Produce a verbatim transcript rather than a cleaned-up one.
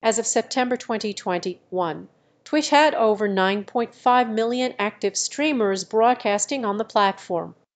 as of September twenty twenty-one, Twitch had over nine point five million active streamers broadcasting on the platform.